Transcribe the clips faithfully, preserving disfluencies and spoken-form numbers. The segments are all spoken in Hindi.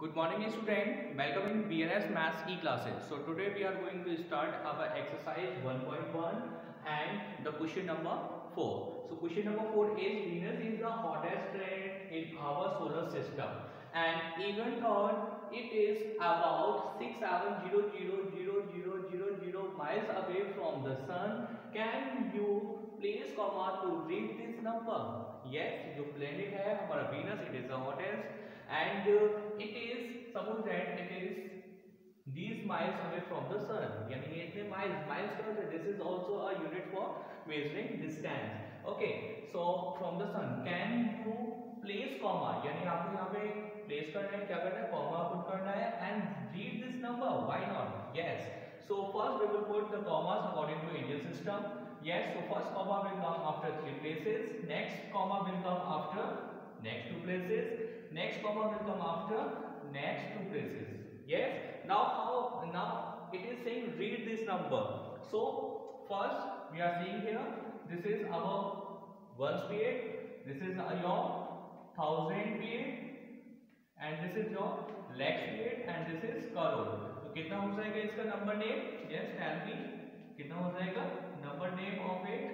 Good morning student, welcome in B N S Maths e-classes. So today we are going to start our exercise one point one and the question number four. So question number four is Venus is the hottest planet in our solar system and even though it is about six seven zero zero zero zero zero zero miles away from the sun. Can you place comma to read this number? Yes, जो planet है हमारा Venus, it is the hottest and uh, it is suppose that it is these miles away from the sun, यानी ये इतने miles miles का मतलब this is also a unit for measuring distance. Okay, so from the sun can you place comma, यानी आपको यहाँ पे place करना है, क्या करना है, comma put करना है and read this number. Why not? Yes. So first we will put the commas according to Indian system. Yes. So first comma will come after three places. Next comma will come after next two places. Next comma will come after next two places. Yes. Now how? Now it is saying read this number. So first we are seeing here. This is our ones period. This is your thousand period. And this is your lakhs period. And this is crore. तो कितना हो जाएगा इसका number name? Yes, tell me. कितना हो जाएगा? Number name of it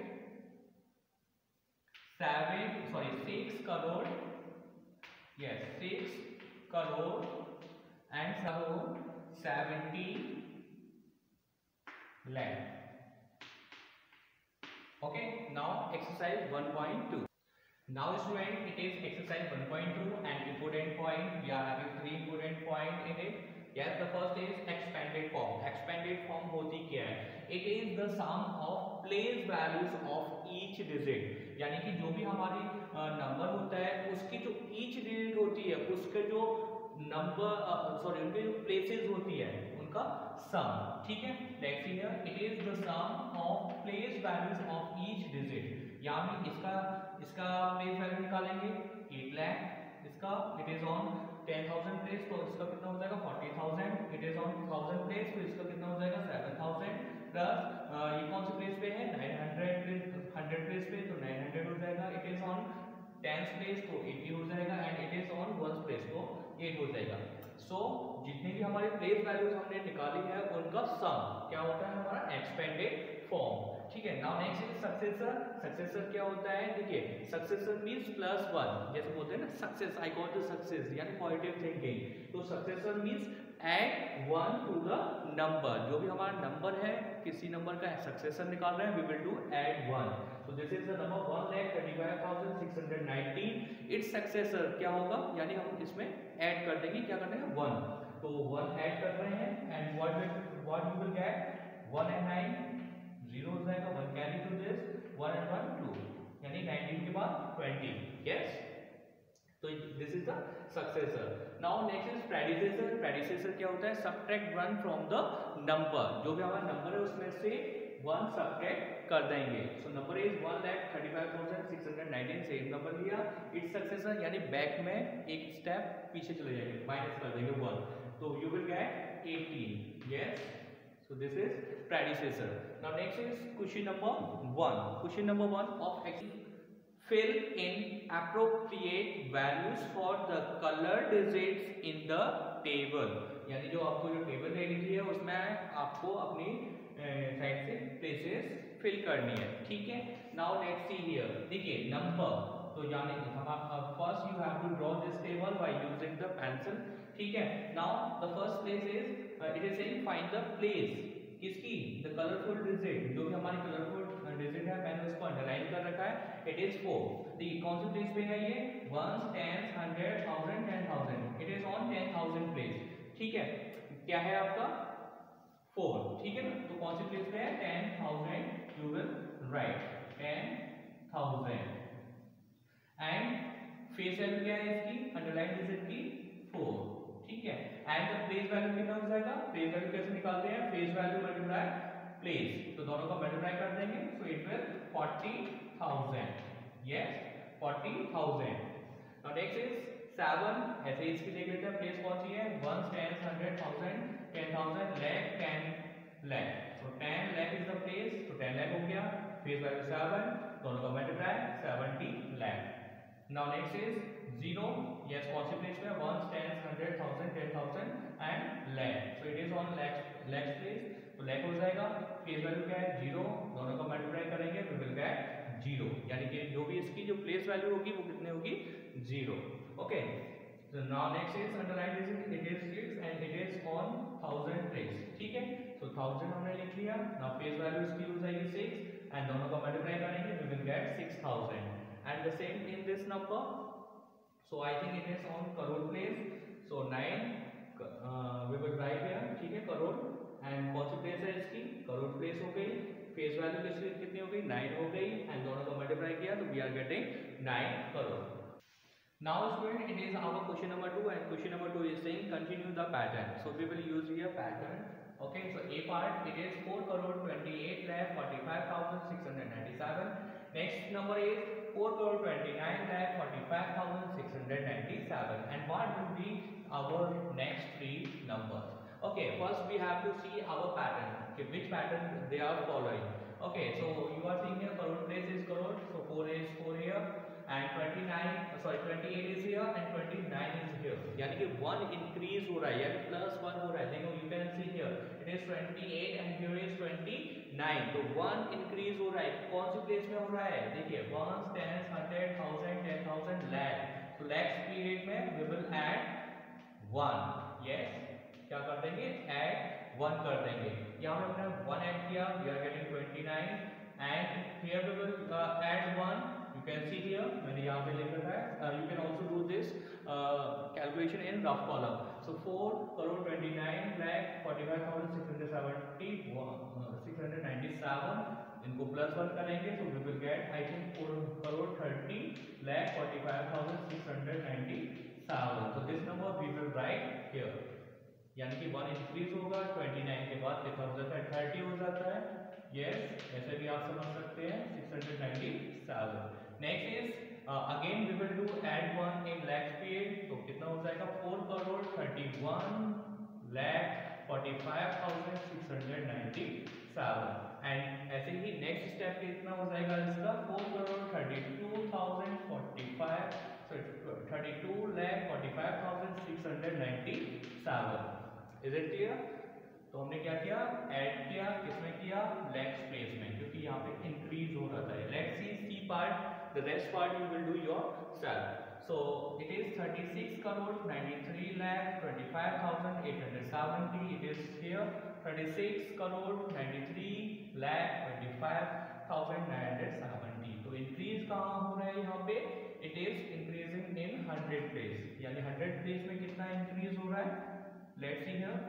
seven. Sorry, six crore. Yes, six crore and crore seventy lakh. Okay, now exercise one point two. Now student, it is exercise one point two and important point. We are having three important point in it. Yes, the first is expanded form. Expanded form होती क्या है? It is the sum of place values of each digit. यानी कि जो भी हमारी नंबर होता है उसकी जो each digit होती है उसके जो नंबर सॉरी उनके जो प्लेसेस होती है उनका सम. ठीक है, let's see here it is the sum of place values of each digit. यहाँ में इसका इसका प्लेस वैल्यू निकालेंगे एट लाख. इसका it is on ten thousand place तो इसका कितना हो जाएगा forty thousand. It is on thousand place तो इसका कितना हो जाएगा सेवन थाउजेंड. प्लस ये कौन से प्लेस पे है nine hundred place hundred place पे तो नाइन हंड्रेड हो जाएगा. It is on tens place तो एटी हो जाएगा and it is on ones place तो एट हो जाएगा. सो so, जितने भी हमारे प्लेस वैल्यूज हमने निकाली है उनका सम क्या होता है हमारा एक्सपेंडेड फॉर्म. ठीक है, now next is successor. Successor क्या होता है? देखिए सक्सेसर मींस प्लस वन. जैसे बोलते हैं ना success, I got the success यानी पॉजिटिव थिंकिंग. तो successor means add one to the number. जो भी हमारा नंबर है किसी नंबर का सक्सेसर निकाल रहे हैं we will do add one. So this is the number one lakh thirty five thousand six hundred nineteen. Its successor क्या होगा यानी हम इसमें ऐड कर देंगे, क्या करना है वन. तो वन ऐड कर रहे हैं and what will what you will get one and nine zero हो जाएगा. One carry to this one and one two यानी नाइनटीन के बाद ट्वेंटी. यस, तो this is the successor. Now next is predecessor. Predecessor क्या होता है? Subtract one from the number. जो भी हमारा नंबर है उसमें से वन सब्ट्रैक्ट कर देंगे. So number is one lakh thirty five thousand six hundred nineteen. Same number लिया. इट्स सक्सेसर यानी बैक में एक स्टेप पीछे चले जाएंगे, माइनस कर देंगे वन. तो you will get eighteen. Yes, so this is predecessor. Now next is question number one. Question number one of fill in appropriate values for the color digits in the table. यानी जो आपको जो टेबल दे दी है उसमें आपको अपनी साइड से प्लेसेस फिल करनी है. ठीक है, नाउ लेट्स सी हियर. देखिए नंबर तो यानी हम first you have to draw this table by using the pencil. ठीक है, now the first place is it is saying find the place किसकी द कलरफुल डिजिट. जो भी हमारी कलरफुल डिजिट है मैंने उसको अंडरलाइन कर रखा है. It is four. देखिए कौन सी प्लेस पे है ये? Ones, tens, hundred, thousand, ten thousand. It is on ten thousand place. ठीक है, क्या है आपका फोर. ठीक है ना, तो कौन सी प्लेस पे है? Ten thousand. You will write ten thousand and face value क्या है इसकी अंडरलाइन डिजिट की? फोर. ठीक है, एंड द प्लेस वैल्यू कितना हो जाएगा? प्लेस वैल्यू कैसे निकालते हैं? Face value multiply place. तो दोनों का मल्टीप्लाई कर देंगे. So it will forty thousand. Yes, forty thousand. Now next is seven. ऐसे इसकी देख लेते हैं प्लेस कौन सी है? One, ten, hundred, thousand, ten thousand, lakh, ten lakh. So ten lakh is the place. तो टेन लैख हो गया. Face value seven. दोनों का multiply seventy lakh. Now next is zero. Yes, कौन सी प्लेस में? ones, tens, hundred, thousand, ten thousand and lakh. So it is on lakh lakh place. तो lakh हो जाएगा. फेस वैल्यू क्या है? जीरो. दोनों का मल्टीप्लाई करेंगे we will get जीरो. यानी कि जो भी इसकी जो प्लेस वैल्यू होगी वो कितनी होगी? Zero. Okay. So now next is underline this. It is six and it is on thousand place. ठीक है? So thousand हमने लिख लिया. Now फेस वैल्यू इसकी हो जाएगी six and दोनों का मल्टीप्लाई करेंगे we will get six thousand. And the same in this number. So I think it is on crore place. So nine uh, we will write here. ठीक है, crore. And कौन सी place है इसकी? crore place हो गई. फेस वैल्यू किसकी कितनी हो गई? nine हो गई. And दोनों का मल्टीप्लाई किया तो we are getting nine crore. Now student, it is our question number two, and question number two is saying continue the pattern. So we will use here pattern. Okay, so A part, it is four crore twenty-eight lakh forty-five thousand six hundred ninety-seven. Next number is four crore twenty-nine lakh forty-five thousand six hundred ninety-seven. And what will be our next three numbers? Okay, first we have to see our pattern. Okay, which pattern they are following. Okay, so you are seeing here crore place is crore, so four is four here, and twenty-nine, sorry twenty-eight is here and twenty-nine is here. यानी कि one increase हो रहा है, यानी plus one हो रहा है. देखो, you can see here it is twenty-eight and here is twenty-nine. तो one increase हो रहा है. कौन सी प्लेस में हो रहा है? देखिए, ones, tens, hundred, thousand, ten thousand, lakh. तो lakhs पीरियड में we will add one. Yes, क्या कर देंगे? Add one कर देंगे. यहाँ पे हमने one add किया, we are getting twenty-nine, and here we will uh, add one. You can see here, मैंने यहाँ पे लिख रखा है. uh, you can also do this uh, calculation in rough column. So four crore twenty-nine lakh forty-five thousand six hundred seventy six hundred ninety-seven. इनको प्लस वन करेंगे तो we will get I think four crore thirty lakh forty-five thousand six hundred ninety-seven. So this number we will write here. यानी कि one इंक्रीज होगा, twenty-nine के बाद कितना हो जाता है? thirty हो जाता है. Yes, ऐसे भी आप समझ सकते हैं. six hundred ninety-seven. Next is uh, again we will do add one in lakhs period. तो कितना हो जाएगा? four crore thirty-one lakh forty-five thousand six hundred ninety-seven. And ऐसे ही next step कितना हो जाएगा इसका? four crore thirty-two thousand forty-five, so thirty-two lakh forty-five thousand six hundred ninety-seven. Is it clear? तो हमने क्या किया? ऐड किया. किसमें किया? लैक्स प्लेस में, क्योंकि यहाँ पे इंक्रीज हो रहा था. Let's see C part. The rest part you will do yourself. So it is thirty-six crore ninety-three lakh twenty-five thousand eight hundred seventy. It is here thirty-six crore ninety-three lakh twenty-five thousand nine hundred seventy. तो इंक्रीज कहाँ हो रहा है यहाँ पे? It is increasing in hundred place. यानी hundred प्लेस में कितना इंक्रीज हो रहा है? Let's see here.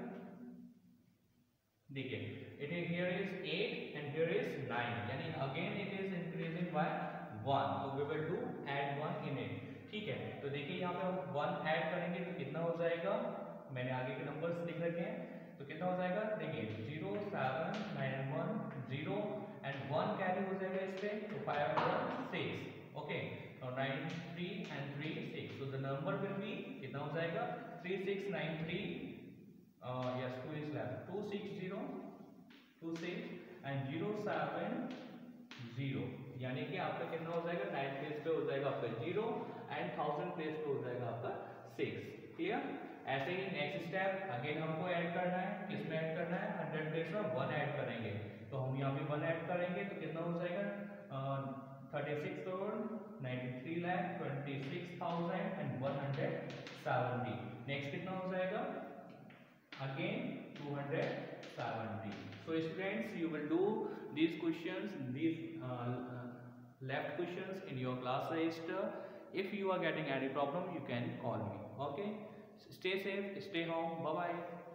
देखिए, it is here is eight and here is nine. यानी again it is increasing by one. So we will do add one in it. ठीक है, तो देखिए यहाँ पे हम one add करेंगे तो कितना हो जाएगा? मैंने आगे के नंबर्स लिख रखे हैं. तो कितना हो जाएगा? देखिए, zero seven nine one zero and one carry हो जाएगा इस पे. तो five one six. Okay, now nine three and three six. So the number will be कितना हो जाएगा? three six nine three. Uh, yes, two is left. two six zero two six and zero seven zero. यानी कि आपका कितना हो जाएगा? nine प्लेस पे हो जाएगा आपका zero and thousand प्लेस पे हो जाएगा आपका six. क्लियर? ऐसे ही नेक्स्ट स्टेप अगेन हमको ऐड करना है. किसमें ऐड करना है? hundred प्लेस में one ऐड करेंगे. तो हम यहाँ पे one ऐड करेंगे तो कितना हो जाएगा? thirty-six crore ninety-three lakh twenty-six thousand and one hundred seventy. Next कितना हो जाएगा? Again two hundred seventy. So students, you will do these questions, these uh, left questions in your class register. If you are getting any problem, you can call me. Okay, stay safe, stay home. Bye bye.